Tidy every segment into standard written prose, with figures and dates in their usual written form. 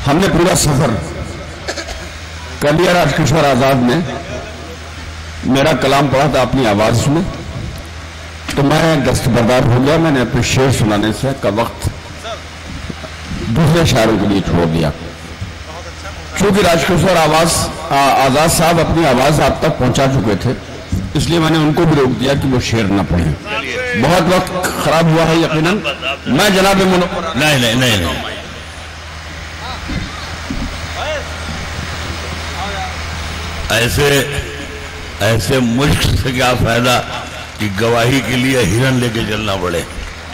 ہم نے پورا سفر کر لیا راج کشور آزاد میں. میرا کلام پڑھا تھا اپنی آواز میں تو میں دستبردار ہو گیا. میں نے اپنے شعر سنانے سے کا وقت دوسرے شاعروں کے لیے چھوڑ دیا. چونکہ راج کشور آزاد صاحب اپنی آواز آپ تک پہنچا چکے تھے اس لیے میں نے ان کو بھی روک دیا کہ وہ شعر نہ پڑھیں. بہت وقت خراب ہوا ہے یقیناً. میں جناب نہیں ایسے مشق سے کیا فائدہ کہ گواہی کے لیے ہرن لے کے چلنا پڑے.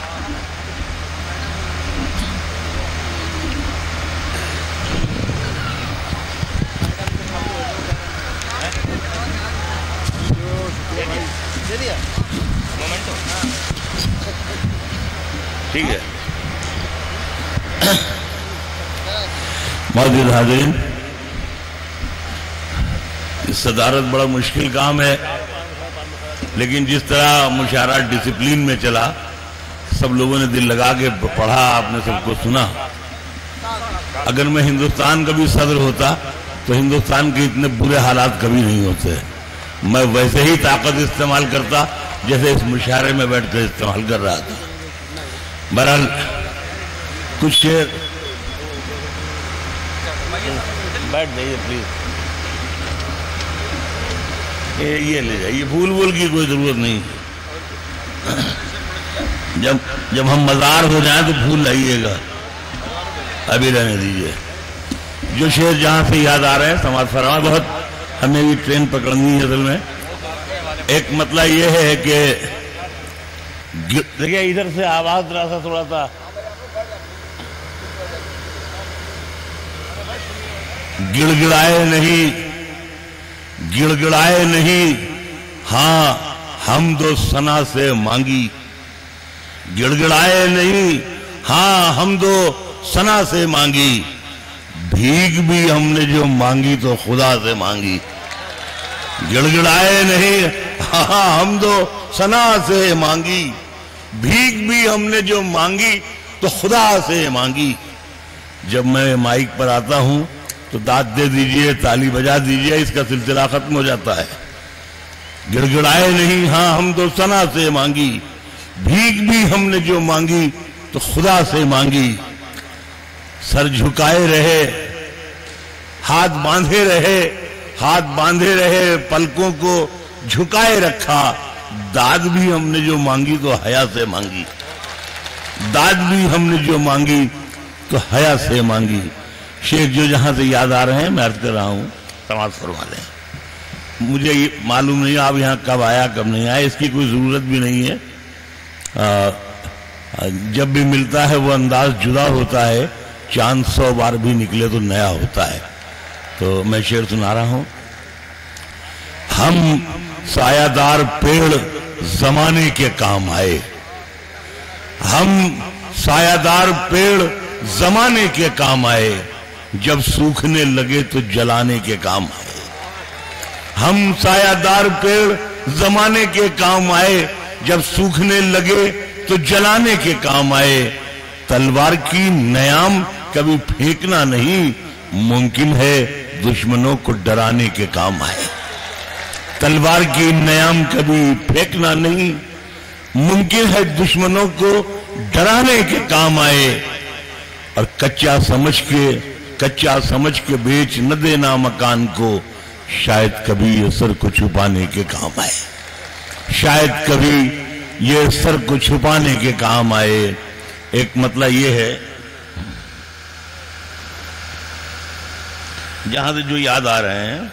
ٹھیک ہے معزز حاضرین، صدارت بڑا مشکل کام ہے، لیکن جس طرح مشاورہ ڈسپلین میں چلا، سب لوگوں نے دل لگا کے پڑھا، آپ نے سب کو سنا. اگر میں ہندوستان کا بھی صدر ہوتا تو ہندوستان کے اتنے برے حالات کبھی نہیں ہوتے. میں ویسے ہی طاقت استعمال کرتا جیسے اس مشاعرے میں بیٹھ کر استعمال کر رہا تھا. بہرحال کچھ شعر بیٹھ جائیے پلیز. یہ لے جائیے، پھول کی کوئی ضرورت نہیں. جب ہم مزار ہو جائیں تو پھول لائیے گا، ابھی رہنے دیجیے. جو شعر جہاں سے یاد آ رہے ہیں سماعت فرما. بہت ہمیں بھی ٹرین پکڑنی ہے اصل میں. ایک مسئلہ یہ ہے کہ دیکھیے ادھر سے آواز تھوڑا سا گڑگڑائے نہیں ہاں حمد و ثنا سے مانگی. گڑگڑائے نہیں ہاں حمد و ثنا سے مانگی. بھیگ بھی ہم نے جو مانگی تو خدا سے مانگی. گڑگڑائے نہیں ہاں حمد و ثنا سے مانگی. بھیگ بھی ہم نے جو مانگی تو خدا سے مانگی. جب میں مائک پر آتا ہوں تو داد دے دیجئے، تالی بجا دیجئے، اس کا سلسلہ ختم ہو جاتا ہے. گڑگڑائے نہیں ہاں حمد و ثنا سے مانگی. بھیگ بھی ہم نے جو مانگی تو خدا سے مانگی. سر جھکائے رہے، ہاتھ باندھے رہے، پلکوں کو جھکائے رکھا. داد بھی ہم نے جو مانگی تو حیا سے مانگی. داد بھی ہم نے جو مانگی تو حیا سے مانگی. شعر جو جہاں سے یاد آ رہے ہیں میں عرض کر رہا ہوں، سماعت فرما لیں. مجھے معلوم نہیں آپ یہاں کب آیا کب نہیں آیا، اس کی کوئی ضرورت بھی نہیں ہے. جب بھی ملتا ہے وہ انداز جدا ہوتا ہے. چاند 100 بار بھی نکلے تو نیا ہوتا ہے. تو میں شعر سنا رہا ہوں. ہم سایہ دار پیڑ زمانے کے کام آئے. ہم سایہ دار پیڑ زمانے کے کام آئے. جب سوکھنے لگے تو جلانے کے کام آئے. ہم سایہ دار پیڑ زمانے کے کام آئے. جب سوکھنے لگے تو جلانے کے کام آئے. تلوار کی نیام کبھی پھینکنا نہیں، ممکن ہے دشمنوں کو ڈرانے کے کام آئے. تلوار کی نیام کبھی پھینکنا نہیں، ممکن ہے دشمنوں کو ڈرانے کے کام آئے. اور کچا سمجھ کے بیچ نہ دینا مکان کو، شاید کبھی یہ سر کو چھپانے کے کام آئے. شاید کبھی یہ سر کو چھپانے کے کام آئے. ایک مطلب یہ ہے جہاں سے جو یاد آ رہے ہیں.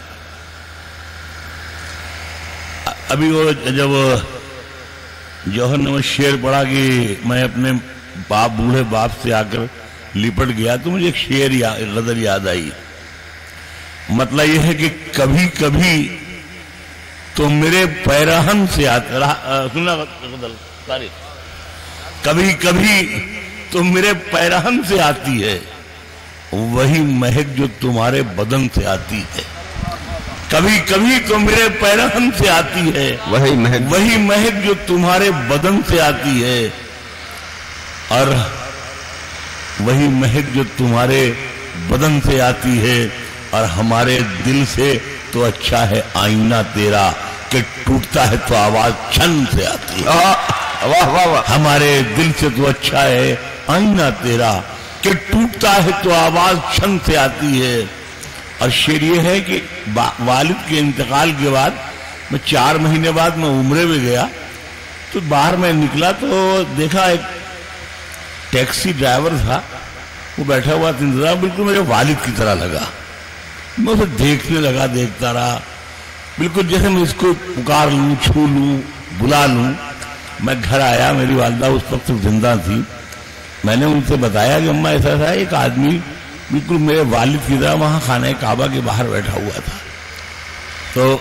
ابھی وہ جب جوہر نے وہ شعر پڑھا کہ میں اپنے بوڑھے باپ سے آ کر لپٹ گیا، تو مجھے ایک شعر غزل یاد آئی. مطلب یہ ہے کہ کبھی کبھی تو میرے پیراہن سے سننا غزل تاریخ. کبھی کبھی تو میرے پیراہن سے آتی ہے وہی مہک جو تمہارے بدن سے آتی ہے. کبھی کبھی تو میرے پیراہن سے آتی ہے وہی مہک جو تمہارے بدن سے آتی ہے. اور وہی مہک جو تمہارے بدن سے آتی ہے اور ہمارے دل سے تو اچھا ہے آئینہ تیرا کہ ٹوٹتا ہے تو آواز چھن سے آتی ہے. واہ واہ واہ. ہمارے دل سے تو اچھا ہے آئینہ تیرا کہ ٹوٹتا ہے تو آواز چھن سے آتی ہے. اور شعر یہ ہے کہ والد کے انتقال کے بعد میں 4 مہینے بعد میں عمرے میں گیا تو باہر میں نکلا تو دیکھا ایک ٹیکسی ڈرائیور تھا, وہ بیٹھا ہوا تھا انتظار, بالکل میرے والد کی طرح لگا. میں اسے دیکھنے لگا, دیکھتا رہا, بالکل جیسے میں اس کو پکار لوں, چھو لوں, بلا لوں. میں گھر آیا, میری والدہ اس وقت زندہ تھی. میں نے ان سے بتایا کہ اماں ایسا تھا, ایک آدمی بالکل میرے والد کی طرح وہاں خانہ کعبہ کے باہر بیٹھا ہوا تھا. تو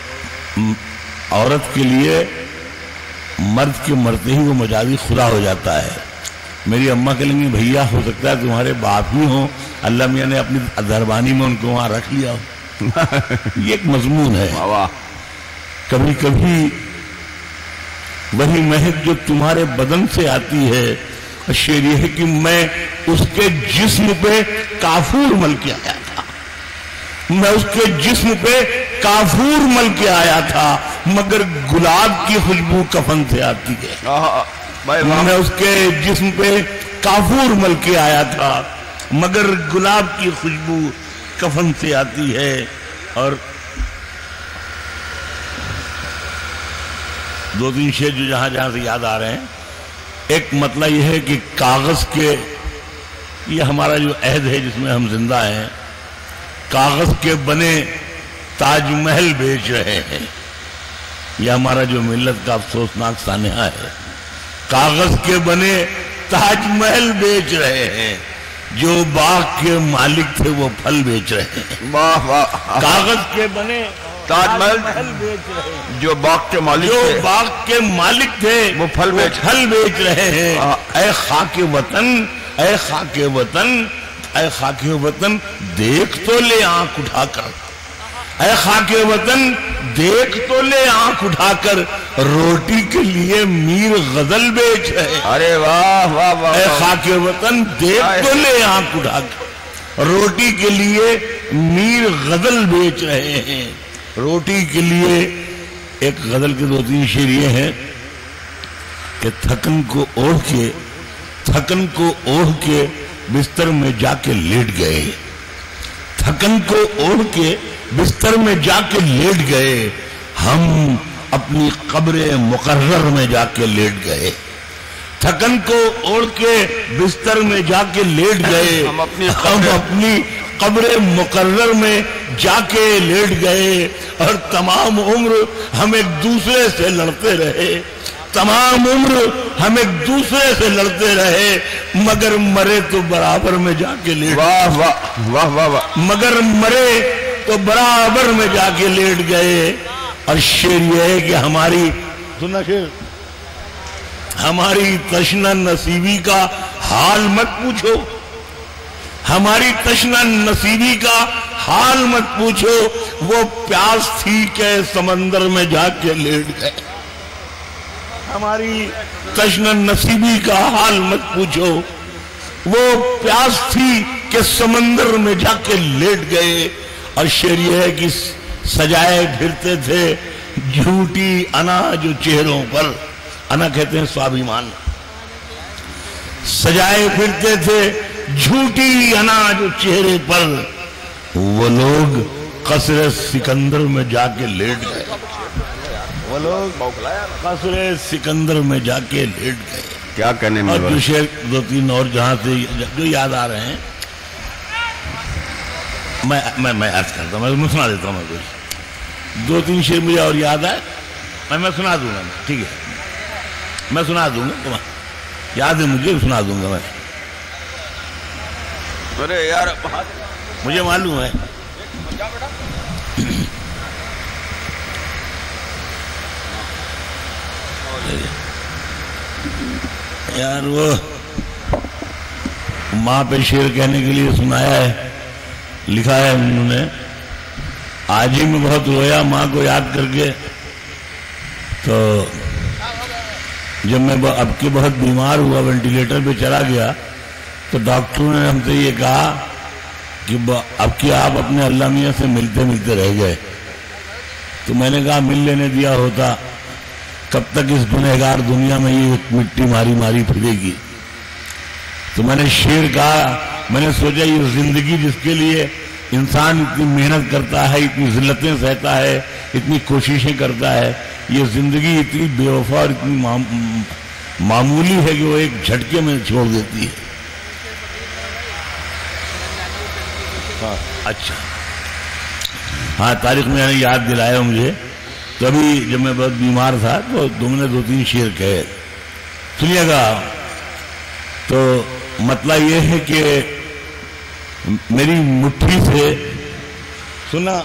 عورت کے لیے مرد کے مرتے ہی وہ مجازی خدا ہو جاتا ہے. میری اماں کہیں گی بھیا ہو سکتا ہے تمہارے باپ ہی ہوں, اللہ میاں نے اپنی دربانی میں ان کو وہاں رکھ لیا ہو. یہ ایک مضمون ہے. کبھی کبھی وہی مہک جو تمہارے بدن سے آتی ہے, شعر یہ ہے کہ میں اس کے جسم پہ کافور مل کے آیا تھا, میں اس کے جسم پہ کافور مل کے آیا تھا, مگر گلاب کی خوشبو کفن سے آتی ہے. میں اس کے جسم پہ کافور مل کے آیا تھا, مگر گلاب کی خوشبو کفن سے آتی ہے. اور 2-3 شعر جو جہاں جہاں سے یاد آ رہے ہیں. ایک مطلب یہ ہے کہ کاغذ کے, یہ ہمارا جو عہد ہے جس میں ہم زندہ ہیں, کاغذ کے بنے تاج محل بیچ رہے ہیں. یہ ہمارا جو ملت کا افسوسناک سانحہ ہے. کاغذ کے بنے تاج محل بیچ رہے ہیں, جو باغ کے مالک تھے وہ پھل بیچ رہے ہیں. واہ واہ. کاغذ کے بنے تاج محل بیچ رہے ہیں, جو باغ کے مالک جو تھے باغ کے مالک تھے وہ پھل بیچ رہے ہیں. اے خاک وطن, اے خاک وطن, اے خاک وطن, دیکھ تو لے آنکھ اٹھا کر. اے خاک وطن دیکھ تو لے آنکھ اٹھا کر, روٹی کے لیے میر غزل بیچ رہے. ارے واہ واہ واہ. اے خاک وطن دیکھ تو لے آنکھ اٹھا کر, روٹی کے لیے میر غزل بیچ رہے ہیں. روٹی کے لیے ایک غزل کے 2-3 شعر یہ ہیں کہ تھکن کو اوڑھ کے بستر میں جا کے لیٹ گئے. تھکن کو اوڑھ کے بستر میں جا کے لیٹ گئے, ہم اپنی قبر مقرر میں جا کے لیٹ گئے. تھکن کو اوڑھ کے بستر میں جا کے لیٹ گئے, ہم اپنی قبر مقرر میں جا کے لیٹ گئے. اور تمام عمر ہم ایک دوسرے سے لڑتے رہے, تمام عمر ہم ایک دوسرے سے لڑتے رہے, مگر مرے تو برابر میں جا کے لیٹ. واہ واہ واہ واہ واہ. مگر مرے تو برابر میں جا کے لیٹ گئے. اور شعر یہ ہے کہ ہماری سننا شعر, ہماری تشنہ نصیبی کا حال مت پوچھو, ہماری تشنہ نصیبی کا حال مت پوچھو, وہ پیاس تھی کہ سمندر میں جا کے لیٹ گئے. ہماری تشنہ نصیبی کا حال مت پوچھو, وہ پیاس تھی کہ سمندر میں جا کے لیٹ گئے. اور شعر یہ ہے کہ سجائے پھرتے تھے جھوٹی انا جو چہروں پر, انا کہتے ہیں سوابھیمان, سجائے پھرتے تھے جھوٹی انا جو چہرے پر, وہ لوگ قصر سکندر میں جا کے لیٹ گئے. وہ لوگ قصر سکندر میں جا کے لیٹ گئے. کیا کہنے میں. اور جو شعر 2-3 اور جہاں سے جو یاد آ رہے ہیں میں عرض کرتا ہوں, میں سنا دیتا ہوں. میں کچھ 2-3 شعر مجھے اور یاد آئے میں سنا دوں گا. ٹھیک ہے, میں سنا دوں گا, یاد ہے مجھے, سنا دوں گا میں. ارے یار مجھے معلوم ہے. یار وہ ماں پہ شعر کہنے کے لیے سنایا ہے, لکھا ہے انہوں نے. آج ہی میں بہت رویا ماں کو یاد کر کے. تو جب میں اب کے بہت بیمار ہوا, وینٹیلیٹر پہ چلا گیا, تو ڈاکٹروں نے ہم سے یہ کہا کہ اب کیا آپ اپنے اللہ میاں سے ملتے ملتے رہ گئے؟ تو میں نے کہا مل لینے دیا ہوتا، کب تک اس گنہگار دنیا میں یہ مٹی ماری ماری پھرے گی؟ تو میں نے شعر کہا، میں نے سوچا یہ زندگی جس کے لیے انسان اتنی محنت کرتا ہے، اتنی ذلتیں سہتا ہے، اتنی کوششیں کرتا ہے، یہ زندگی اتنی بے وفا اور اتنی معمولی ہے کہ وہ ایک جھٹکے میں چھوڑ دیتی ہے۔ اچھا ہاں، تاریخ میں نے یاد دلایا مجھے، کبھی جب میں بہت بیمار تھا تو تم نے 2-3 شعر کہے، سنیے گا۔ تو مطلب یہ ہے کہ میری مٹھی سے، سنا،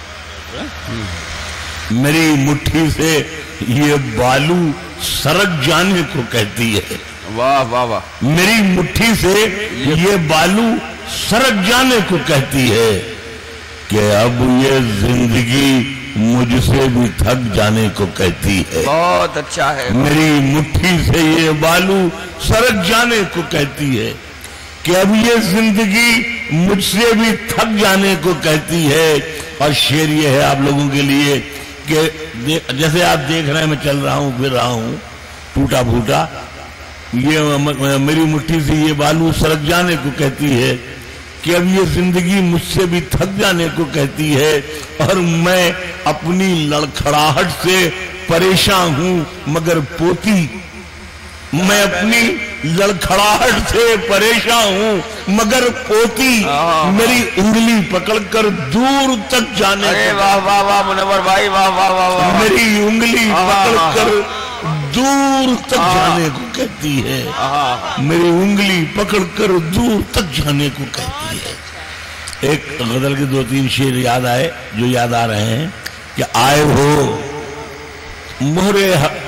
میری مٹھی سے یہ بالو سرک جانے کو کہتی ہے۔ واہ واہ واہ، میری مٹھی سے یہ بالو سرک جانے کو کہتی ہے کہ اب یہ زندگی مجھ سے بھی تھک جانے کو کہتی ہے۔ بہت اچھا ہے۔ میری مٹھی سے یہ بالو سرک جانے کو کہتی ہے کہ اب یہ زندگی مجھ سے بھی تھک جانے کو کہتی ہے۔ اور شعر یہ ہے آپ لوگوں کے لیے کہ جیسے آپ دیکھ رہے ہیں میں چل رہا ہوں، پھر رہا ہوں ٹوٹا پھوٹا، یہ میری مٹھی سے یہ بالو سرک جانے کو کہتی ہے کہ اب یہ زندگی مجھ سے بھی تھک جانے کو کہتی ہے، اور میں اپنی لڑکھڑاہٹ سے پریشان ہوں مگر پوتی، میں اپنی لڑکھڑاہٹ سے پریشان ہوں مگر پوتی میری انگلی پکڑ کر دور تک جانے کو، واہ واہ واہ منور بھائی، واہ واہ واہ واہ، میری انگلی پکڑ کر دور تک جانے کو کہتی ہے، میری انگلی پکڑ کر دور تک جانے کو کہتی ہے۔ ایک غزل کے 2-3 شعر یاد آئے جو یاد آ رہے ہیں کہ آئے ہو مہرے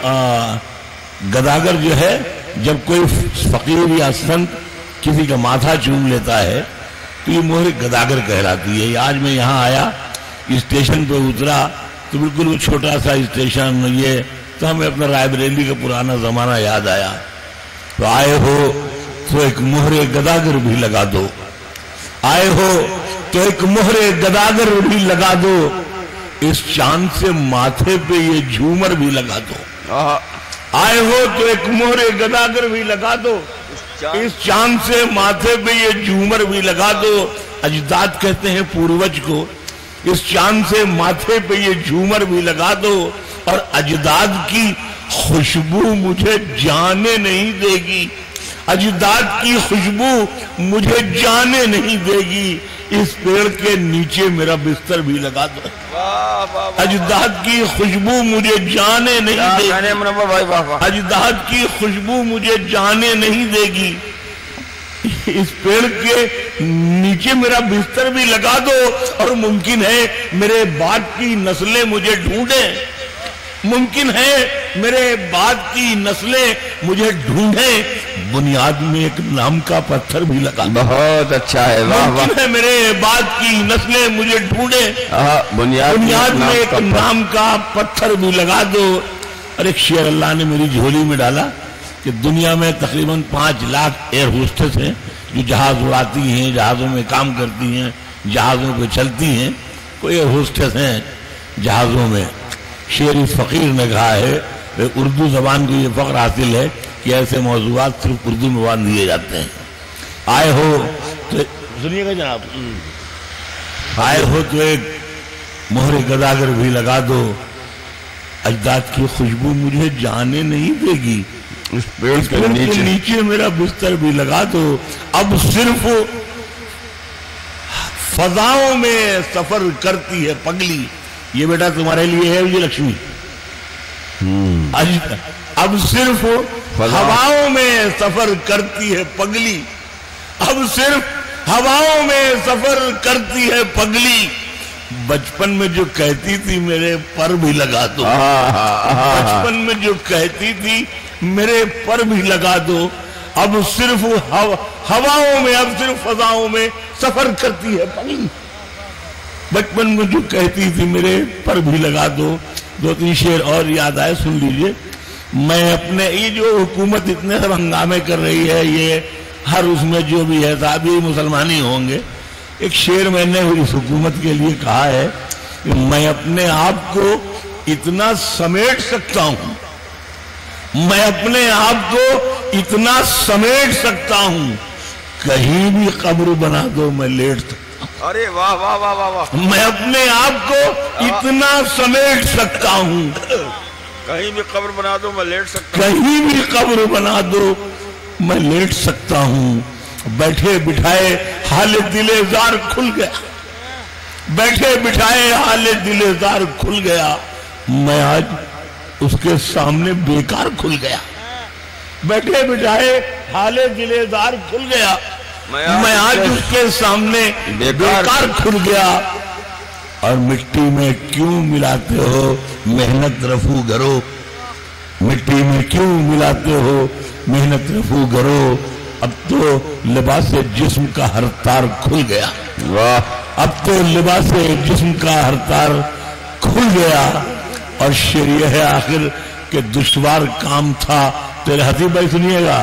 گداگر، جو ہے جب کوئی فقیر یا سنت کسی کا ماتھا چوم لیتا ہے تو یہ مہر گداگر کہلاتی ہے۔ آج میں یہاں آیا، اسٹیشن پہ اترا تو بالکل وہ چھوٹا سا اسٹیشن، یہ تو ہمیں اپنا رائے بریلی کا پرانا زمانہ یاد آیا۔ تو آئے ہو تو ایک مہر گداگر بھی لگا دو، آئے ہو تو ایک مہر گداگر بھی لگا دو، اس چاند سے ماتھے پہ یہ جھومر بھی لگا دو۔ آئے ہو تو ایک مہر گداگر بھی لگا دو، اس چاند سے ماتھے پہ یہ جھومر بھی لگا دو۔ اجداد کہتے ہیں پوروج کو، اس چاند سے ماتھے پہ یہ جھومر بھی لگا دو، اور اجداد کی خوشبو مجھے جانے نہیں دے گی، اجداد کی خوشبو مجھے جانے نہیں دے گی، اس پیڑ کے نیچے میرا بستر بھی لگا دو۔ اجداد کی خوشبو مجھے جانے نہیں دے گی، اجداد کی خوشبو مجھے جانے نہیں دے گی، اس پیڑ کے نیچے میرا بستر بھی لگا دو، اور ممکن ہے میرے بعد کی نسلیں مجھے ڈھونڈیں، ممکن ہے میرے بعد کی نسلیں مجھے ڈھونڈیں، بنیاد میں ایک نام کا پتھر بھی لگا دو۔ بہت اچھا ہے، ممکن ہے میرے بعد کی نسلیں مجھے ڈھونڈیں، بنیاد میں ایک نام کا پتھر بھی لگا دو۔ اور ایک شعر اللہ نے میری جھولی میں ڈالا کہ دنیا میں تقریباً 5 لاکھ ایئر ہوسٹس ہیں جو جہاز اڑاتی ہیں، جہازوں میں کام کرتی ہیں، جہازوں پہ چلتی ہیں، کوئی ایئر ہوسٹس ہیں جہازوں میں۔ شعر فقیر نے کہا ہے اردو زبان کو یہ فخر حاصل ہے کہ ایسے موضوعات صرف اردو میں باندھ دیے جاتے ہیں۔ آئے ہو تو سنیے گا جناب، آئے ہو تو ایک مہر گداگر بھی لگا دو، اجداد کی خوشبو مجھے جانے نہیں دے گی، اس پیڑ کے نیچے میرا بستر بھی لگا دو، اب صرف فضاؤں میں سفر کرتی ہے پگلی۔ یہ بیٹا تمہارے لیے ہے وجے لکشمی، اب صرف ہواؤں میں سفر کرتی ہے پگلی، اب صرف ہواؤں میں سفر کرتی ہے پگلی، بچپن میں جو کہتی تھی میرے پر بھی لگا دو، بچپن میں جو کہتی تھی میرے پر بھی لگا دو، اب صرف ہواؤں میں، اب صرف فضاؤں میں سفر کرتی ہے پگلی، بچپن میں جو کہتی تھی میرے پر بھی لگا دو۔ 2-3 شعر اور یاد آئے، سن لیجئے۔ میں اپنے یہ جو حکومت اتنے سب ہنگامے کر رہی ہے، یہ ہر اس میں جو بھی ہے صاحب یہ مسلمان ہی ہوں گے، ایک شعر میں نے اس حکومت کے لیے کہا ہے کہ میں اپنے آپ کو اتنا سمیٹ سکتا ہوں، میں اپنے آپ کو اتنا سمیٹ سکتا ہوں، کہیں بھی قبر بنا دو میں لیٹ سکتا ہوں۔ ارے واہ واہ واہ واہ واہ، میں اپنے آپ کو اتنا سمیٹ سکتا ہوں، کہیں بھی قبر بنا دو میں لیٹ سکتا ہوں، کہیں بھی قبر بنا دو میں لیٹ سکتا ہوں۔ بیٹھے بٹھائے حال دل زار کھل گیا، بیٹھے بٹھائے حال دل زار کھل گیا، میں آج اس کے سامنے بیکار کھل گیا، بیٹھے بٹھائے حال دل زار کھل گیا، میں آج اس کے سامنے بیکار کھل گیا۔ اور مٹی میں کیوں ملاتے ہو محنت رفو گرو، مٹی میں کیوں ملاتے ہو محنت رفو گرو، اب تو لباس جسم کا ہر تار کھل گیا، اب تو لباس جسم کا ہر تار کھل گیا۔ اور شعر یہ ہے آخر کہ دشوار کام تھا تیرے، حتیب بھائی سنیے گا،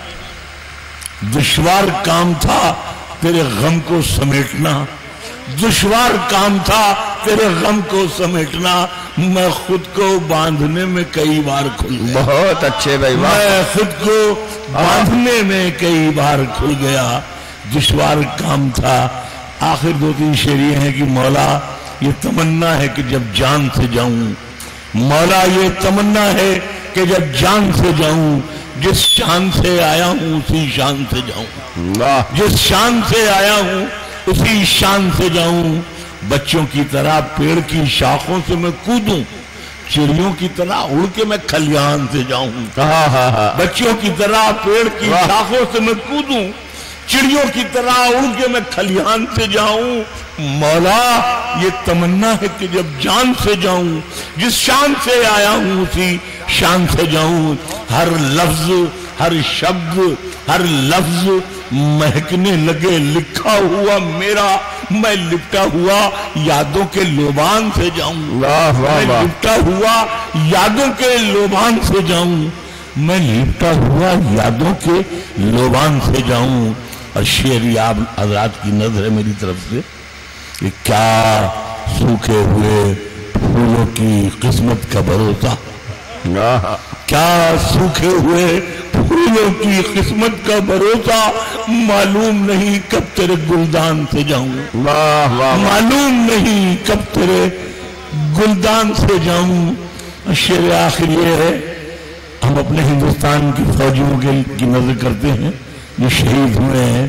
دشوار کام تھا تیرے غم کو سمیٹنا، دشوار کام تھا تیرے غم کو سمیٹنا، میں خود کو باندھنے میں کئی بار کھل گیا، بہت اچھے بھائی، میں خود کو باندھنے میں کئی بار کھل گیا، دشوار کام تھا۔ آخر دو تین شعر ہیں کہ مولا یہ تمنا ہے کہ جب جان سے جاؤں، مولا یہ تمنا ہے کہ جب جان سے جاؤں، جس شان سے آیا ہوں اسی شان سے جاؤں، جس شان سے آیا ہوں اسی شان سے جاؤں، بچوں کی طرح پیڑ کی شاخوں سے میں کودوں، چڑیوں کی طرح اڑ کے میں کھلیان سے جاؤں، بچوں کی طرح پیڑ کی شاخوں سے میں کودوں، چڑیوں کی طرح اڑ کے میں کھلیان سے جاؤں، مولا یہ تمنا ہے کہ جب جان سے جاؤں، جس شان سے آیا ہوں اسی شان سے جاؤں، ہر لفظ ہر شبد ہر لفظ مہکنے لگے لکھا ہوا میرا، میں لپٹا ہوا یادوں کے لوبان سے جاؤں، میں لپٹا ہوا یادوں کے لوبان سے جاؤں، میں لپٹا ہوا یادوں کے لوبان سے جاؤں۔ اور شعر آپ حضرات کی نظر ہے میری طرف سے کہ کیا سوکھے ہوئے پھولوں کی قسمت کا بھروسہ، کیا سوکھے ہوئے پھولوں کی قسمت کا بھروسہ، معلوم نہیں کب تیرے گلدان سے جاؤں، معلوم نہیں کب تیرے گلدان سے جاؤں۔ شعر آخر یہ ہے، ہم اپنے ہندوستان کی فوجیوں کی نظر کرتے ہیں جو شہید ہوئے ہیں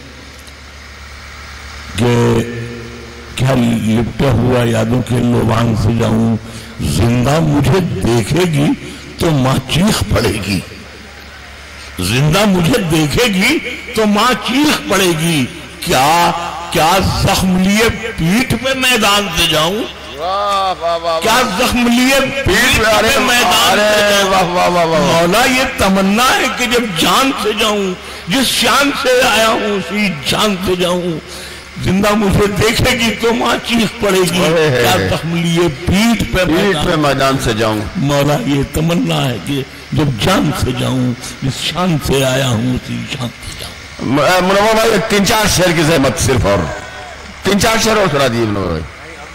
کہ کیا لپٹا ہوا یادوں کے لوبان سے جاؤں، زندہ مجھے دیکھے گی تو ماں چیخ پڑے گی، زندہ مجھے دیکھے گی تو ماں چیخ پڑے گی، کیا زخم لیے پیٹھ پہ میدان سے جاؤں، کیا زخم لیے پیٹھ پہ میدان سے جاؤں، مولا یہ تمنا ہے کہ جب جان سے جاؤں، جس شان سے آیا ہوں اسی جان سے جاؤں، زندہ مجھے دیکھے گی تو ماں چیخ پڑے گی، کیا زخم لیے پیٹھ پہ میدان سے جاؤں، مولا یہ تمنا ہے کہ جب جان سے جاؤں، جس شان سے آیا ہوں اسی شان سے جاؤں۔ منور بھائی تین چار شعر کی زحمت صرف، اور تین چار شعر اور سنا دیئے منور بھائی۔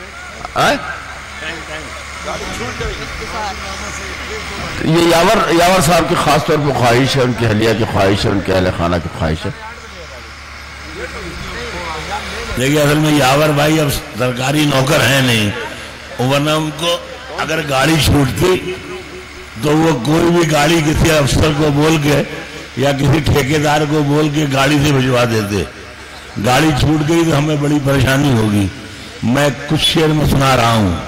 یہ یاور صاحب کی خاص طور پر خواہش ہے، ان کی اہلیہ کی خواہش ہے، ان کے اہل خانہ کی خواہش ہے۔ دیکھیں اصل میں یاور بھائی اب سرکاری نوکر ہیں نہیں، ورنہ ان کو اگر گاڑی چھوٹتی تو وہ کوئی بھی گاڑی کسی افسر کو بول کے یا کسی ٹھیکیدار کو بول کے گاڑی سے بھجوا دیتے، گاڑی چھوٹ گئی تو ہمیں بڑی پریشانی ہوگی۔ میں کچھ شعر میں سنا رہا ہوں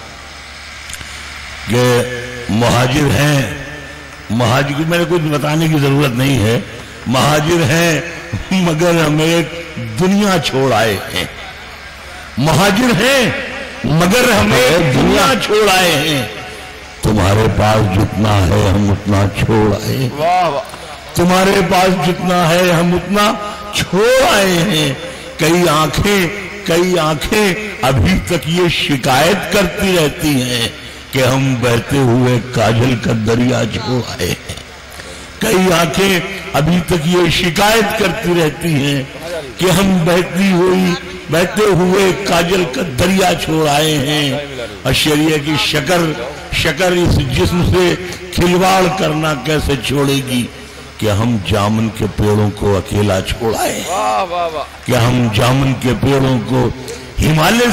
کہ مہاجر ہیں، مہاجر میں نے کچھ بتانے کی ضرورت نہیں ہے، مہاجر ہیں مگر ہمیں ایک دنیا چھوڑ آئے ہیں، مہاجر ہیں مگر ہمیں ایک دنیا چھوڑ آئے ہیں، تمہارے پاس جتنا ہے ہم اتنا چھوڑ آئے ہیں، تمہارے پاس جتنا ہے ہم اتنا چھوڑ آئے ہیں، کئی آنکھیں ابھی تک یہ شکایت کرتی رہتی ہیں کہ ہم بہتے ہوئے کاجل کا دریا چھوڑ آئے ہیں، کئی آنکھیں ابھی تک یہ شکایت کرتی رہتی ہیں کہ ہم بہتے ہوئے کاجل کا دریا چھوڑ آئے ہیں، اشریہ کی شکر اس جسم سے کھلواڑ کرنا کیسے چھوڑے گی کہ ہم جامن کے پیڑوں کو اکیلا چھوڑ آئے ہیں، کہ ہم جامن کے پیڑوں کو ہمالیہ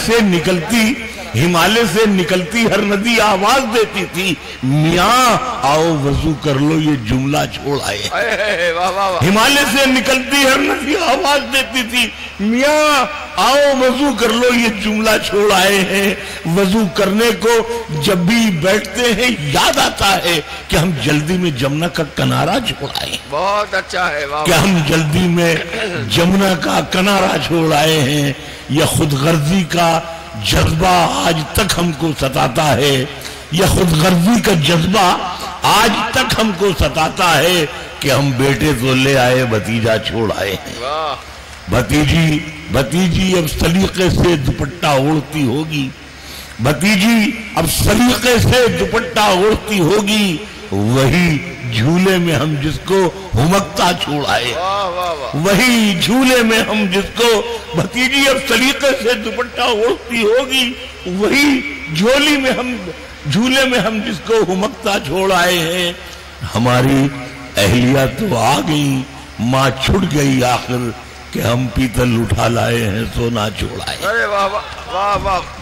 سے نکلتی ہر ندی آواز دیتی تھی، میاں آؤ وضو کر لو یہ جملہ چھوڑ آئے ہیں۔ ہمالیہ سے نکلتی ہر ندی آواز دیتی تھی، میاں آؤ وضو کر لو یہ جملہ چھوڑ آئے ہیں۔ وضو کرنے کو جب بھی بیٹھتے ہیں یاد آتا ہے کہ ہم جلدی میں جمنا کا کنارہ چھوڑ آئے ہیں، بہت اچھا ہے، کہ ہم جلدی میں جمنا کا کنارہ چھوڑ آئے ہیں۔ یہ خود غرضی کا جذبہ آج تک ہم کو ستاتا ہے، یہ خود غرضی کا جذبہ آج تک ہم کو ستاتا ہے کہ ہم بیٹے تو لے آئے بھتیجا چھوڑ آئے ہیں۔ بھتیجی اب سلیقے سے دوپٹہ اوڑھتی ہوگی، بھتیجی اب سلیقے سے دوپٹہ اوڑھتی ہوگی، وہی جھولے میں ہم جس کو ہمکتا چھوڑ آئے، وہی جھولے میں ہم جس کو بھتیجی اب سلیقے سے دوپٹہ اوڑھتی ہوگی، وہی جھولے میں ہم جس کو ہمکتا چھوڑ آئے ہیں۔ ہماری اہلیہ تو آ گئی، ماں چھٹ گئی آخر کہ ہم پیتل اٹھا لائے ہیں سونا چھوڑ آئے۔ ارے واہ واہ واہ واہ،